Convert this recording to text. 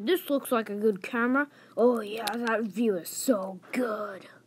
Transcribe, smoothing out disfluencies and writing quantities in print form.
This looks like a good camera. Oh yeah, that view is so good.